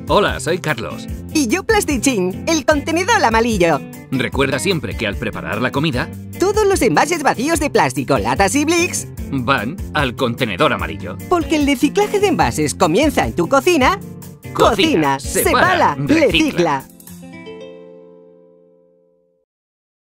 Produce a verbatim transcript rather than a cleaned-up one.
Hola, soy Carlos. Y yo Plastichín, el contenedor amarillo. Recuerda siempre que al preparar la comida, todos los envases vacíos de plástico, latas y Blix van al contenedor amarillo. Porque el reciclaje de envases comienza en tu cocina. Cocina, Cocina, separa, separa, recicla. recicla.